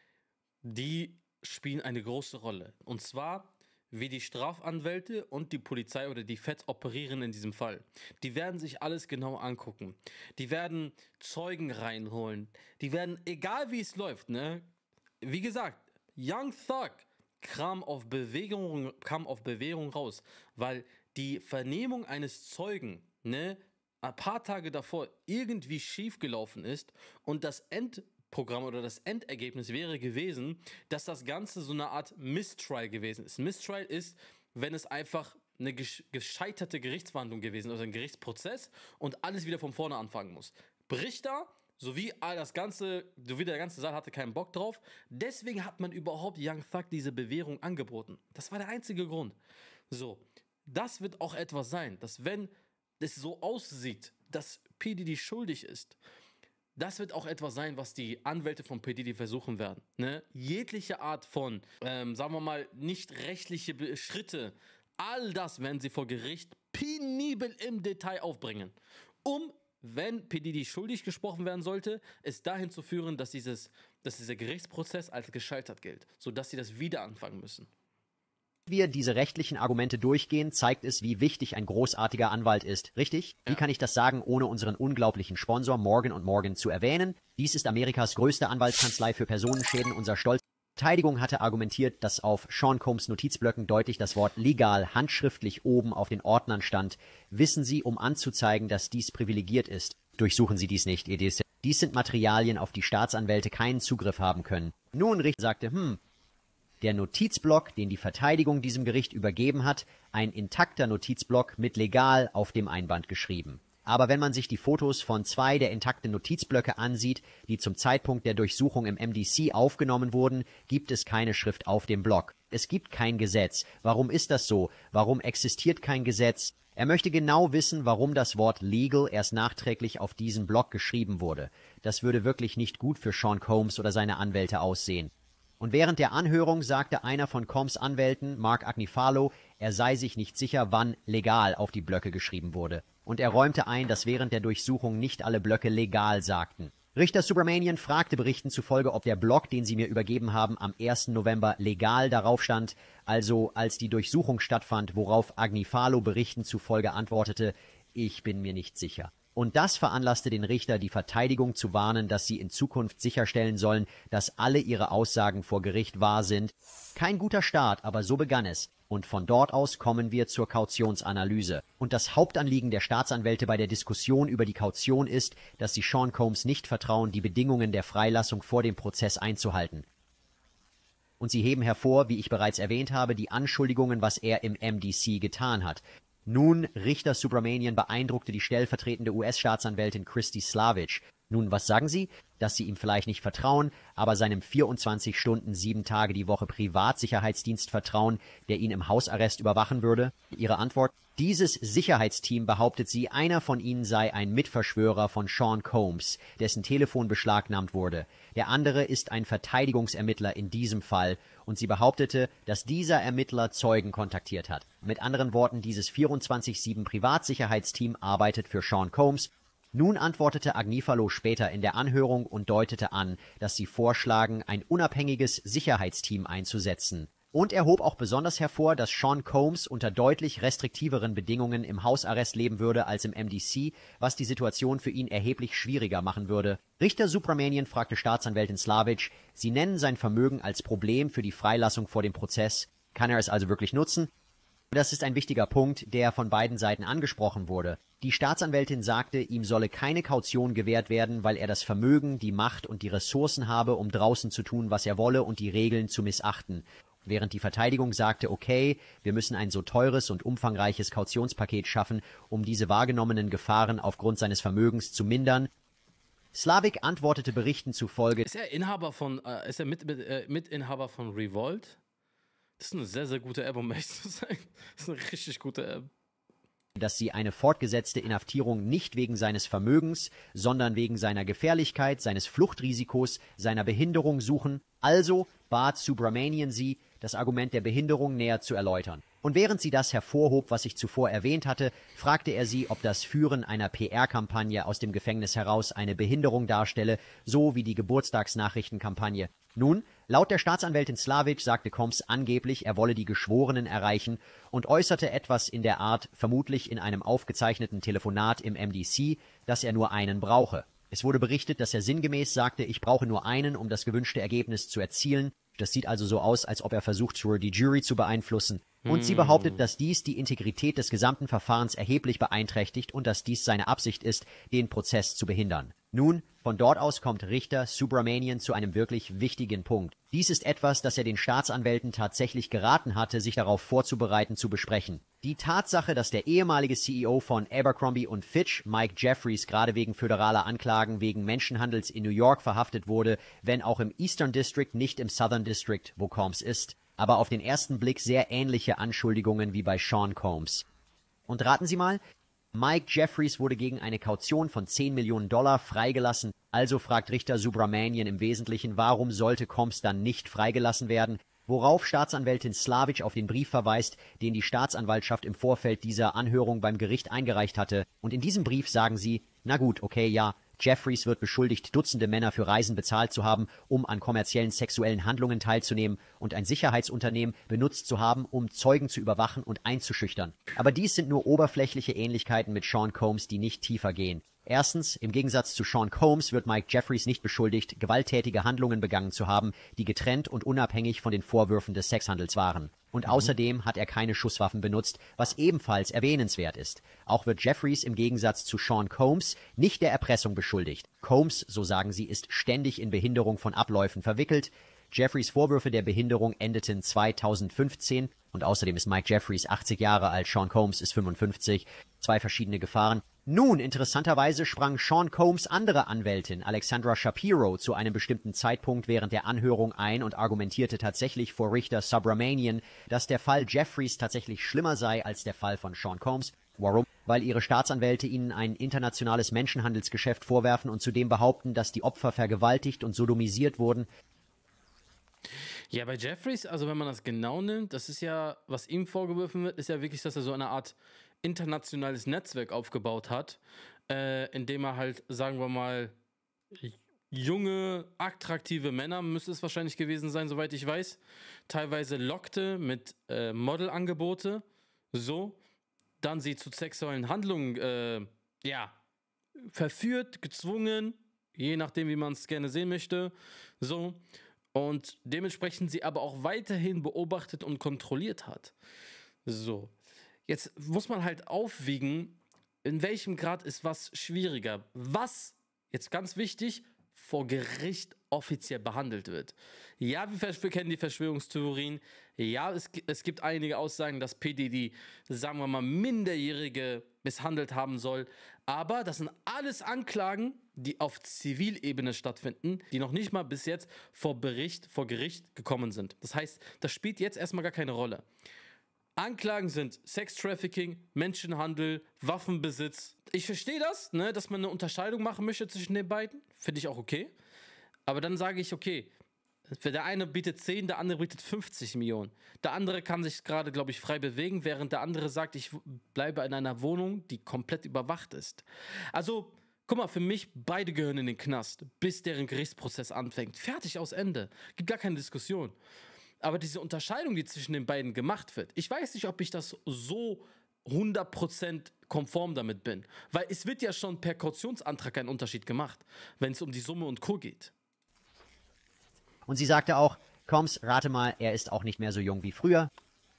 die spielen eine große Rolle. Und zwar, wie die Strafanwälte und die Polizei oder die Feds operieren in diesem Fall. Die werden sich alles genau angucken. Die werden Zeugen reinholen. Die werden, egal wie es läuft, ne? Wie gesagt, Young Thug kam auf Bewährung raus, weil die Vernehmung eines Zeugen, ne, ein paar Tage davor irgendwie schiefgelaufen ist und das Endprogramm oder das Endergebnis wäre gewesen, dass das Ganze so eine Art Mistrial gewesen ist. Mistrial ist, wenn es einfach eine gescheiterte Gerichtsverhandlung gewesen ist, also ein Gerichtsprozess und alles wieder von vorne anfangen muss. Richter sowie der ganze Saal hatte keinen Bock drauf. Deswegen hat man überhaupt Young Thug diese Bewährung angeboten. Das war der einzige Grund. So, das wird auch etwas sein, dass wenn es so aussieht, dass P. Diddy schuldig ist, das wird auch etwas sein, was die Anwälte von P. Diddy versuchen werden. Ne? Jegliche Art von, sagen wir mal, nicht rechtliche Schritte, all das werden sie vor Gericht penibel im Detail aufbringen, um, wenn P. Diddy schuldig gesprochen werden sollte, es dahin zu führen, dass dieser Gerichtsprozess als gescheitert gilt, sodass sie das wieder anfangen müssen. wir diese rechtlichen Argumente durchgehen, zeigt es, wie wichtig ein großartiger Anwalt ist. Richtig? Ja. Wie kann ich das sagen, ohne unseren unglaublichen Sponsor Morgan & Morgan zu erwähnen? Dies ist Amerikas größte Anwaltskanzlei für Personenschäden, unser Stolz. Die Verteidigung hatte argumentiert, dass auf Sean Combs Notizblöcken deutlich das Wort legal handschriftlich oben auf den Ordnern stand. Wissen Sie, um anzuzeigen, dass dies privilegiert ist. Durchsuchen Sie dies nicht. Dies sind Materialien, auf die Staatsanwälte keinen Zugriff haben können. Nun, Richter sagte, der Notizblock, den die Verteidigung diesem Gericht übergeben hat, ein intakter Notizblock mit legal auf dem Einband geschrieben. Aber wenn man sich die Fotos von 2 der intakten Notizblöcke ansieht, die zum Zeitpunkt der Durchsuchung im MDC aufgenommen wurden, gibt es keine Schrift auf dem Block. Es gibt kein Gesetz. Warum ist das so? Warum existiert kein Gesetz? Er möchte genau wissen, warum das Wort legal erst nachträglich auf diesen Block geschrieben wurde. Das würde wirklich nicht gut für Sean Combs oder seine Anwälte aussehen. Und während der Anhörung sagte einer von Combs Anwälten, Mark Agnifalo, er sei sich nicht sicher, wann legal auf die Blöcke geschrieben wurde. Und er räumte ein, dass während der Durchsuchung nicht alle Blöcke legal sagten. Richter Subramanian fragte Berichten zufolge, ob der Block, den sie mir übergeben haben, am 1. November legal darauf stand, also als die Durchsuchung stattfand, worauf Agnifalo Berichten zufolge antwortete, ich bin mir nicht sicher. Und das veranlasste den Richter, die Verteidigung zu warnen, dass sie in Zukunft sicherstellen sollen, dass alle ihre Aussagen vor Gericht wahr sind. Kein guter Start, aber so begann es. Und von dort aus kommen wir zur Kautionsanalyse. Und das Hauptanliegen der Staatsanwälte bei der Diskussion über die Kaution ist, dass sie Sean Combs nicht vertrauen, die Bedingungen der Freilassung vor dem Prozess einzuhalten. Und sie heben hervor, wie ich bereits erwähnt habe, die Anschuldigungen, was er im MDC getan hat. Nun, Richter Subramanian beeindruckte die stellvertretende US-Staatsanwältin Christy Slavich. Nun, was sagen Sie? Dass Sie ihm vielleicht nicht vertrauen, aber seinem 24 Stunden, 7 Tage die Woche Privatsicherheitsdienst vertrauen, der ihn im Hausarrest überwachen würde? Ihre Antwort? Dieses Sicherheitsteam, behauptet sie, einer von ihnen sei ein Mitverschwörer von Sean Combs, dessen Telefon beschlagnahmt wurde. Der andere ist ein Verteidigungsermittler in diesem Fall und sie behauptete, dass dieser Ermittler Zeugen kontaktiert hat. Mit anderen Worten, dieses 24/7 Privatsicherheitsteam arbeitet für Sean Combs. Nun antwortete Agnifalo später in der Anhörung und deutete an, dass sie vorschlagen, ein unabhängiges Sicherheitsteam einzusetzen. Und er hob auch besonders hervor, dass Sean Combs unter deutlich restriktiveren Bedingungen im Hausarrest leben würde als im MDC, was die Situation für ihn erheblich schwieriger machen würde. Richter Subramanian fragte Staatsanwältin Slavich, sie nennen sein Vermögen als Problem für die Freilassung vor dem Prozess. Kann er es also wirklich nutzen? Das ist ein wichtiger Punkt, der von beiden Seiten angesprochen wurde. Die Staatsanwältin sagte, ihm solle keine Kaution gewährt werden, weil er das Vermögen, die Macht und die Ressourcen habe, um draußen zu tun, was er wolle und die Regeln zu missachten. Während die Verteidigung sagte, okay, wir müssen ein so teures und umfangreiches Kautionspaket schaffen, um diese wahrgenommenen Gefahren aufgrund seines Vermögens zu mindern. Slavik antwortete Berichten zufolge, ist er Mitinhaber von Revolt? Das ist eine sehr, sehr gute App, um ehrlich zu sein. Das ist eine richtig gute App. Dass sie eine fortgesetzte Inhaftierung nicht wegen seines Vermögens, sondern wegen seiner Gefährlichkeit, seines Fluchtrisikos, seiner Behinderung suchen. Also bat Subramanian sie, das Argument der Behinderung näher zu erläutern. Und während sie das hervorhob, was ich zuvor erwähnt hatte, fragte er sie, ob das Führen einer PR-Kampagne aus dem Gefängnis heraus eine Behinderung darstelle, so wie die Geburtstagsnachrichtenkampagne. Nun, laut der Staatsanwältin Slavich sagte Combs angeblich, er wolle die Geschworenen erreichen und äußerte etwas in der Art, vermutlich in einem aufgezeichneten Telefonat im MDC, dass er nur einen brauche. Es wurde berichtet, dass er sinngemäß sagte, ich brauche nur einen, um das gewünschte Ergebnis zu erzielen. Das sieht also so aus, als ob er versucht, die Jury zu beeinflussen. Und sie behauptet, dass dies die Integrität des gesamten Verfahrens erheblich beeinträchtigt und dass dies seine Absicht ist, den Prozess zu behindern. Nun, von dort aus kommt Richter Subramanian zu einem wirklich wichtigen Punkt. Dies ist etwas, das er den Staatsanwälten tatsächlich geraten hatte, sich darauf vorzubereiten, zu besprechen. Die Tatsache, dass der ehemalige CEO von Abercrombie & Fitch, Mike Jeffries, gerade wegen föderaler Anklagen wegen Menschenhandels in New York verhaftet wurde, wenn auch im Eastern District, nicht im Southern District, wo Combs ist. Aber auf den ersten Blick sehr ähnliche Anschuldigungen wie bei Sean Combs. Und raten Sie mal, Mike Jeffries wurde gegen eine Kaution von $10 Millionen freigelassen. Also fragt Richter Subramanian im Wesentlichen, warum sollte Combs dann nicht freigelassen werden? Worauf Staatsanwältin Slavich auf den Brief verweist, den die Staatsanwaltschaft im Vorfeld dieser Anhörung beim Gericht eingereicht hatte. Und in diesem Brief sagen sie, na gut, okay, ja, Jeffries wird beschuldigt, Dutzende Männer für Reisen bezahlt zu haben, um an kommerziellen sexuellen Handlungen teilzunehmen und ein Sicherheitsunternehmen benutzt zu haben, um Zeugen zu überwachen und einzuschüchtern. Aber dies sind nur oberflächliche Ähnlichkeiten mit Sean Combs, die nicht tiefer gehen. Erstens, im Gegensatz zu Sean Combs wird Mike Jeffries nicht beschuldigt, gewalttätige Handlungen begangen zu haben, die getrennt und unabhängig von den Vorwürfen des Sexhandels waren. Und außerdem hat er keine Schusswaffen benutzt, was ebenfalls erwähnenswert ist. Auch wird Jeffries im Gegensatz zu Sean Combs nicht der Erpressung beschuldigt. Combs, so sagen sie, ist ständig in Behinderung von Abläufen verwickelt. Jeffries Vorwürfe der Behinderung endeten 2015 und außerdem ist Mike Jeffries 80 Jahre alt, Sean Combs ist 55. Zwei verschiedene Gefahren. Nun, interessanterweise sprang Sean Combs' andere Anwältin, Alexandra Shapiro, zu einem bestimmten Zeitpunkt während der Anhörung ein und argumentierte tatsächlich vor Richter Subramanian, dass der Fall Jeffries tatsächlich schlimmer sei als der Fall von Sean Combs. Warum? Weil ihre Staatsanwälte ihnen ein internationales Menschenhandelsgeschäft vorwerfen und zudem behaupten, dass die Opfer vergewaltigt und sodomisiert wurden. Ja, bei Jeffries, also wenn man das genau nimmt, das ist ja, was ihm vorgeworfen wird, ist ja wirklich, dass er so eine Art internationales Netzwerk aufgebaut hat, indem er halt, sagen wir mal, junge, attraktive Männer, müsste es wahrscheinlich gewesen sein, soweit ich weiß, teilweise lockte mit Modelangebote, so, dann sie zu sexuellen Handlungen, ja, verführt, gezwungen, je nachdem, wie man es gerne sehen möchte, so, und dementsprechend sie aber auch weiterhin beobachtet und kontrolliert hat. So, jetzt muss man halt aufwiegen, in welchem Grad ist was schwieriger. Was, jetzt ganz wichtig, vor Gericht offiziell behandelt wird. Ja, wir kennen die Verschwörungstheorien. Ja, es gibt einige Aussagen, dass P. Diddy, sagen wir mal, Minderjährige misshandelt haben soll. Aber das sind alles Anklagen, die auf Zivilebene stattfinden, die noch nicht mal bis jetzt vor Gericht gekommen sind. Das heißt, das spielt jetzt erstmal gar keine Rolle. Anklagen sind Sextrafficking, Menschenhandel, Waffenbesitz. Ich verstehe das, ne, dass man eine Unterscheidung machen möchte zwischen den beiden. Finde ich auch okay. Aber dann sage ich, okay, der eine bietet 10, der andere bietet 50 Millionen. Der andere kann sich gerade, glaube ich, frei bewegen, während der andere sagt, ich bleibe in einer Wohnung, die komplett überwacht ist. Also, guck mal, für mich, beide gehören in den Knast, bis deren Gerichtsprozess anfängt. Fertig, aus Ende. Gibt gar keine Diskussion. Aber diese Unterscheidung, die zwischen den beiden gemacht wird, ich weiß nicht, ob ich das so 100% konform damit bin. Weil es wird ja schon per Kautionsantrag ein Unterschied gemacht, wenn es um die Summe und Co. geht. Und sie sagte auch, Combs, rate mal, er ist auch nicht mehr so jung wie früher.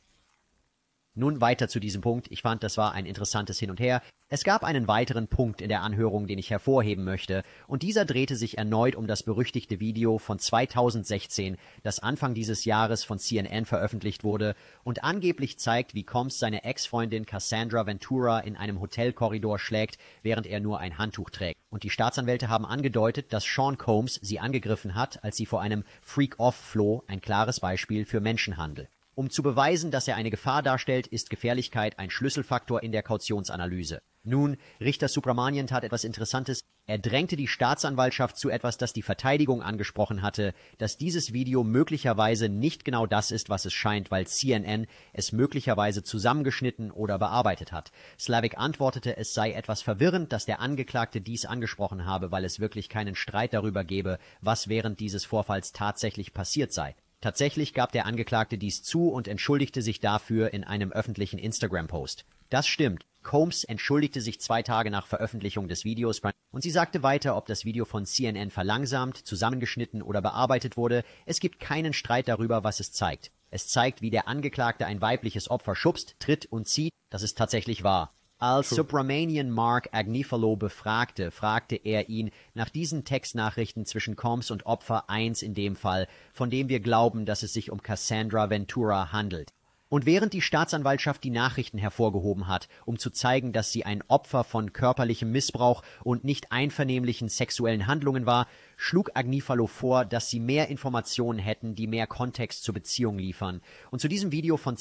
Nun weiter zu diesem Punkt. Ich fand, das war ein interessantes Hin und Her. Es gab einen weiteren Punkt in der Anhörung, den ich hervorheben möchte, und dieser drehte sich erneut um das berüchtigte Video von 2016, das Anfang dieses Jahres von CNN veröffentlicht wurde und angeblich zeigt, wie Combs seine Ex-Freundin Cassandra Ventura in einem Hotelkorridor schlägt, während er nur ein Handtuch trägt. Und die Staatsanwälte haben angedeutet, dass Sean Combs sie angegriffen hat, als sie vor einem Freak-Off floh, ein klares Beispiel für Menschenhandel. Um zu beweisen, dass er eine Gefahr darstellt, ist Gefährlichkeit ein Schlüsselfaktor in der Kautionsanalyse. Nun, Richter Subramanian tat etwas Interessantes. Er drängte die Staatsanwaltschaft zu etwas, das die Verteidigung angesprochen hatte, dass dieses Video möglicherweise nicht genau das ist, was es scheint, weil CNN es möglicherweise zusammengeschnitten oder bearbeitet hat. Slavic antwortete, es sei etwas verwirrend, dass der Angeklagte dies angesprochen habe, weil es wirklich keinen Streit darüber gebe, was während dieses Vorfalls tatsächlich passiert sei. Tatsächlich gab der Angeklagte dies zu und entschuldigte sich dafür in einem öffentlichen Instagram-Post. Das stimmt. Combs entschuldigte sich 2 Tage nach Veröffentlichung des Videos und sie sagte weiter, ob das Video von CNN verlangsamt, zusammengeschnitten oder bearbeitet wurde. Es gibt keinen Streit darüber, was es zeigt. Es zeigt, wie der Angeklagte ein weibliches Opfer schubst, tritt und zieht. Das ist tatsächlich wahr. Als Subramanian Mark Agnifalo befragte, fragte er ihn nach diesen Textnachrichten zwischen Combs und Opfer 1 in dem Fall, von dem wir glauben, dass es sich um Cassandra Ventura handelt. Und während die Staatsanwaltschaft die Nachrichten hervorgehoben hat, um zu zeigen, dass sie ein Opfer von körperlichem Missbrauch und nicht einvernehmlichen sexuellen Handlungen war, schlug Agnifalo vor, dass sie mehr Informationen hätten, die mehr Kontext zur Beziehung liefern. Und zu diesem Video von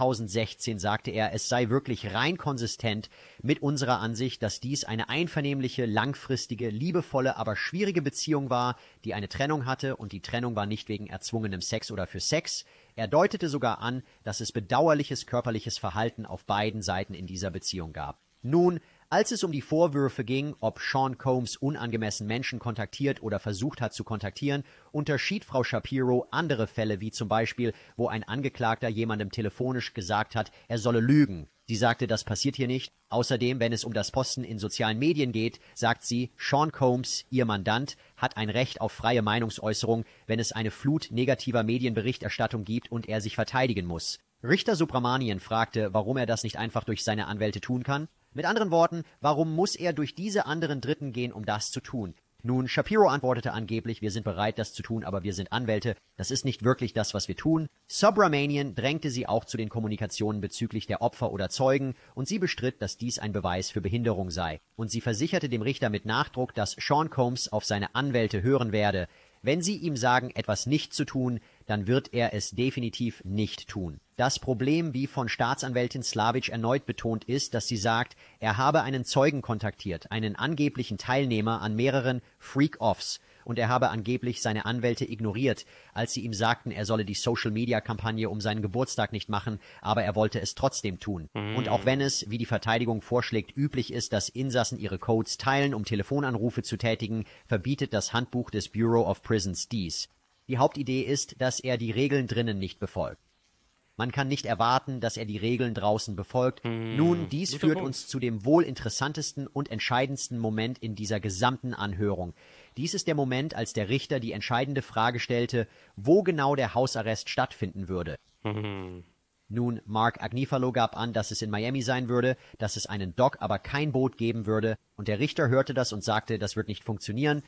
2016 sagte er, es sei wirklich rein konsistent mit unserer Ansicht, dass dies eine einvernehmliche, langfristige, liebevolle, aber schwierige Beziehung war, die eine Trennung hatte, und die Trennung war nicht wegen erzwungenem Sex oder für Sex. Er deutete sogar an, dass es bedauerliches körperliches Verhalten auf beiden Seiten in dieser Beziehung gab. Nun, als es um die Vorwürfe ging, ob Sean Combs unangemessen Menschen kontaktiert oder versucht hat zu kontaktieren, unterschied Frau Shapiro andere Fälle, wie zum Beispiel, wo ein Angeklagter jemandem telefonisch gesagt hat, er solle lügen. Sie sagte, das passiert hier nicht. Außerdem, wenn es um das Posten in sozialen Medien geht, sagt sie, Sean Combs, ihr Mandant, hat ein Recht auf freie Meinungsäußerung, wenn es eine Flut negativer Medienberichterstattung gibt und er sich verteidigen muss. Richter Subramanian fragte, warum er das nicht einfach durch seine Anwälte tun kann. Mit anderen Worten, warum muss er durch diese anderen Dritten gehen, um das zu tun? Nun, Shapiro antwortete angeblich, wir sind bereit, das zu tun, aber wir sind Anwälte. Das ist nicht wirklich das, was wir tun. Subramanian drängte sie auch zu den Kommunikationen bezüglich der Opfer oder Zeugen, und sie bestritt, dass dies ein Beweis für Behinderung sei. Und sie versicherte dem Richter mit Nachdruck, dass Sean Combs auf seine Anwälte hören werde. Wenn sie ihm sagen, etwas nicht zu tun, dann wird er es definitiv nicht tun. Das Problem, wie von Staatsanwältin Slavic erneut betont, ist, dass sie sagt, er habe einen Zeugen kontaktiert, einen angeblichen Teilnehmer an mehreren Freak-Offs. und er habe angeblich seine Anwälte ignoriert, als sie ihm sagten, er solle die Social-Media-Kampagne um seinen Geburtstag nicht machen, aber er wollte es trotzdem tun. Und auch wenn es, wie die Verteidigung vorschlägt, üblich ist, dass Insassen ihre Codes teilen, um Telefonanrufe zu tätigen, verbietet das Handbuch des Bureau of Prisons dies. Die Hauptidee ist, dass er die Regeln drinnen nicht befolgt. Man kann nicht erwarten, dass er die Regeln draußen befolgt. Nun, dies führt uns zu dem wohl interessantesten und entscheidendsten Moment in dieser gesamten Anhörung. Dies ist der Moment, als der Richter die entscheidende Frage stellte, wo genau der Hausarrest stattfinden würde. Nun, Mark Agnifalo gab an, dass es in Miami sein würde, dass es einen Dock, aber kein Boot geben würde, und der Richter hörte das und sagte, das wird nicht funktionieren.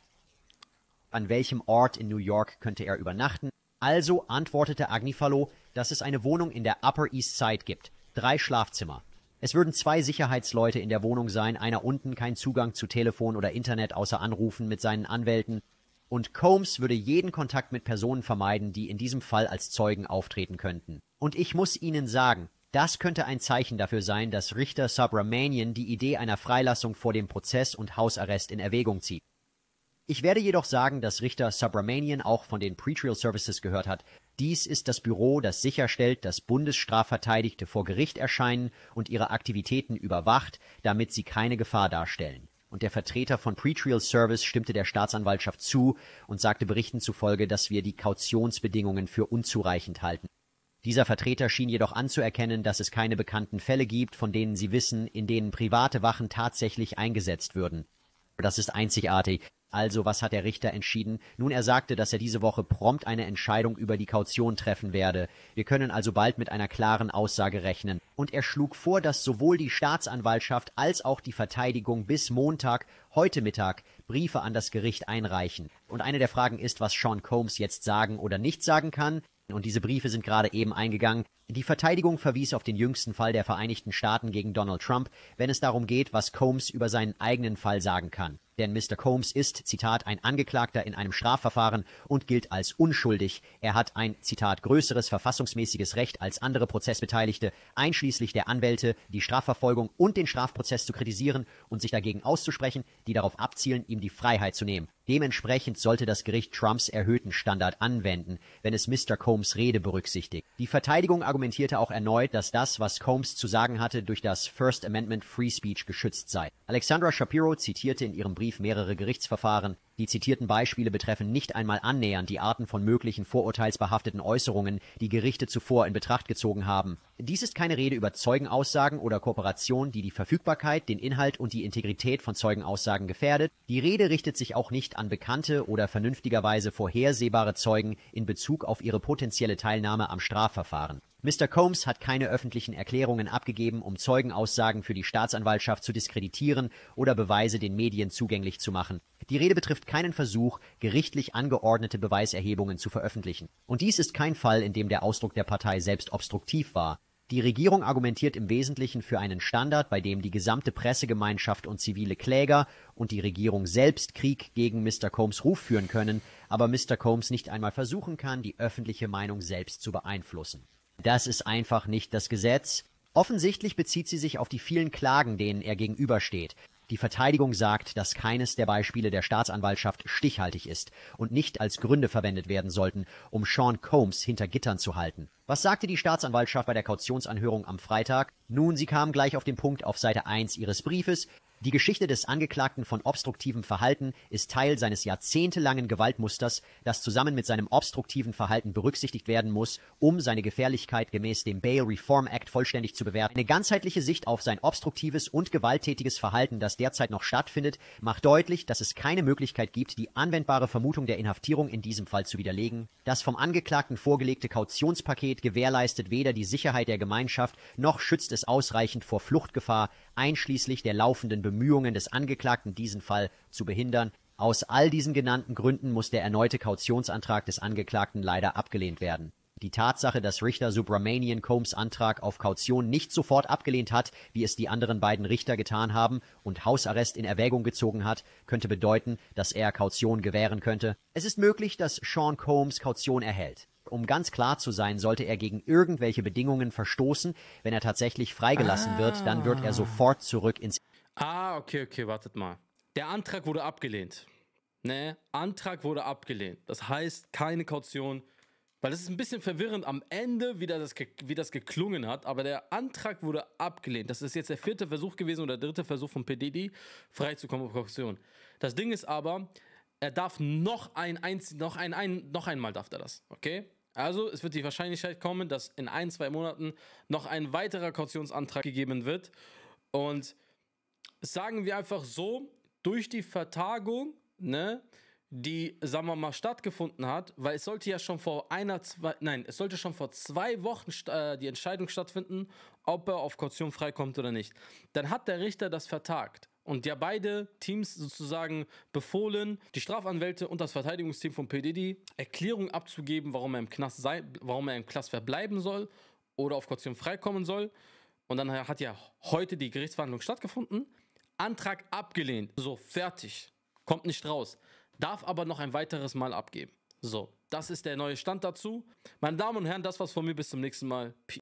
An welchem Ort in New York könnte er übernachten? Also antwortete Agnifalo, dass es eine Wohnung in der Upper East Side gibt. 3 Schlafzimmer. Es würden 2 Sicherheitsleute in der Wohnung sein, einer unten, kein Zugang zu Telefon oder Internet außer Anrufen mit seinen Anwälten. Und Combs würde jeden Kontakt mit Personen vermeiden, die in diesem Fall als Zeugen auftreten könnten. Und ich muss Ihnen sagen, das könnte ein Zeichen dafür sein, dass Richter Subramanian die Idee einer Freilassung vor dem Prozess und Hausarrest in Erwägung zieht. Ich werde jedoch sagen, dass Richter Subramanian auch von den Pretrial Services gehört hat. Dies ist das Büro, das sicherstellt, dass Bundesstrafverteidigte vor Gericht erscheinen und ihre Aktivitäten überwacht, damit sie keine Gefahr darstellen. Und der Vertreter von Pretrial Service stimmte der Staatsanwaltschaft zu und sagte Berichten zufolge, dass wir die Kautionsbedingungen für unzureichend halten. Dieser Vertreter schien jedoch anzuerkennen, dass es keine bekannten Fälle gibt, von denen sie wissen, in denen private Wachen tatsächlich eingesetzt würden. Das ist einzigartig. Also, was hat der Richter entschieden? Nun, er sagte, dass er diese Woche prompt eine Entscheidung über die Kaution treffen werde. Wir können also bald mit einer klaren Aussage rechnen. Und er schlug vor, dass sowohl die Staatsanwaltschaft als auch die Verteidigung bis Montag, heute Mittag, Briefe an das Gericht einreichen. Und eine der Fragen ist, was Sean Combs jetzt sagen oder nicht sagen kann. Und diese Briefe sind gerade eben eingegangen. Die Verteidigung verwies auf den jüngsten Fall der Vereinigten Staaten gegen Donald Trump, wenn es darum geht, was Combs über seinen eigenen Fall sagen kann. Denn Mr. Combs ist, Zitat, ein Angeklagter in einem Strafverfahren und gilt als unschuldig. Er hat ein, Zitat, größeres verfassungsmäßiges Recht als andere Prozessbeteiligte, einschließlich der Anwälte, die Strafverfolgung und den Strafprozess zu kritisieren und sich dagegen auszusprechen, die darauf abzielen, ihm die Freiheit zu nehmen. Dementsprechend sollte das Gericht Trumps erhöhten Standard anwenden, wenn es Mr. Combs Rede berücksichtigt. Die Verteidigung argumentierte auch erneut, dass das, was Combs zu sagen hatte, durch das First Amendment Free Speech geschützt sei. Alexandra Shapiro zitierte in ihrem Brief mehrere Gerichtsverfahren. Die zitierten Beispiele betreffen nicht einmal annähernd die Arten von möglichen vorurteilsbehafteten Äußerungen, die Gerichte zuvor in Betracht gezogen haben. Dies ist keine Rede über Zeugenaussagen oder Kooperation, die die Verfügbarkeit, den Inhalt und die Integrität von Zeugenaussagen gefährdet. Die Rede richtet sich auch nicht an bekannte oder vernünftigerweise vorhersehbare Zeugen in Bezug auf ihre potenzielle Teilnahme am Strafverfahren. Mr. Combs hat keine öffentlichen Erklärungen abgegeben, um Zeugenaussagen für die Staatsanwaltschaft zu diskreditieren oder Beweise den Medien zugänglich zu machen. Die Rede betrifft keinen Versuch, gerichtlich angeordnete Beweiserhebungen zu veröffentlichen. Und dies ist kein Fall, in dem der Ausdruck der Partei selbst obstruktiv war. Die Regierung argumentiert im Wesentlichen für einen Standard, bei dem die gesamte Pressegemeinschaft und zivile Kläger und die Regierung selbst Krieg gegen Mr. Combs Ruf führen können, aber Mr. Combs nicht einmal versuchen kann, die öffentliche Meinung selbst zu beeinflussen. Das ist einfach nicht das Gesetz. Offensichtlich bezieht sie sich auf die vielen Klagen, denen er gegenübersteht. Die Verteidigung sagt, dass keines der Beispiele der Staatsanwaltschaft stichhaltig ist und nicht als Gründe verwendet werden sollten, um Sean Combs hinter Gittern zu halten. Was sagte die Staatsanwaltschaft bei der Kautionsanhörung am Freitag? Nun, sie kam gleich auf den Punkt auf Seite 1 ihres Briefes. Die Geschichte des Angeklagten von obstruktivem Verhalten ist Teil seines jahrzehntelangen Gewaltmusters, das zusammen mit seinem obstruktiven Verhalten berücksichtigt werden muss, um seine Gefährlichkeit gemäß dem Bail Reform Act vollständig zu bewerten. Eine ganzheitliche Sicht auf sein obstruktives und gewalttätiges Verhalten, das derzeit noch stattfindet, macht deutlich, dass es keine Möglichkeit gibt, die anwendbare Vermutung der Inhaftierung in diesem Fall zu widerlegen. Das vom Angeklagten vorgelegte Kautionspaket gewährleistet weder die Sicherheit der Gemeinschaft, noch schützt es ausreichend vor Fluchtgefahr, einschließlich der laufenden Bemühungen des Angeklagten, diesen Fall zu behindern. Aus all diesen genannten Gründen muss der erneute Kautionsantrag des Angeklagten leider abgelehnt werden. Die Tatsache, dass Richter Subramanian Combs Antrag auf Kaution nicht sofort abgelehnt hat, wie es die anderen beiden Richter getan haben, und Hausarrest in Erwägung gezogen hat, könnte bedeuten, dass er Kaution gewähren könnte. Es ist möglich, dass Sean Combs Kaution erhält. Um ganz klar zu sein, sollte er gegen irgendwelche Bedingungen verstoßen. Wenn er tatsächlich freigelassen wird, dann wird er sofort zurück ins... Okay, wartet mal. Der Antrag wurde abgelehnt. Ne, Antrag wurde abgelehnt. Das heißt, keine Kaution. Weil das ist ein bisschen verwirrend am Ende, wie das geklungen hat. Aber der Antrag wurde abgelehnt. Das ist jetzt der 4. Versuch gewesen oder der 3. Versuch von P. Diddy, freizukommen auf Kaution. Das Ding ist aber, er darf noch einmal darf er das. Okay? Also, es wird die Wahrscheinlichkeit kommen, dass in 1-2 Monaten noch ein weiterer Kautionsantrag gegeben wird. Und sagen wir einfach so, durch die Vertagung, ne, die, sagen wir mal, stattgefunden hat, weil es sollte ja schon es sollte schon vor 2 Wochen die Entscheidung stattfinden, ob er auf Kaution freikommt oder nicht. Dann hat der Richter das vertagt und ja beide Teams sozusagen befohlen, die Strafanwälte und das Verteidigungsteam von P. Diddy, Erklärung abzugeben, warum er im Knast verbleiben soll oder auf Kaution freikommen soll. Und dann hat ja heute die Gerichtsverhandlung stattgefunden. Antrag abgelehnt. So, fertig. Kommt nicht raus. Darf aber noch ein weiteres Mal abgeben. So, das ist der neue Stand dazu. Meine Damen und Herren, das war's von mir. Bis zum nächsten Mal. Peace.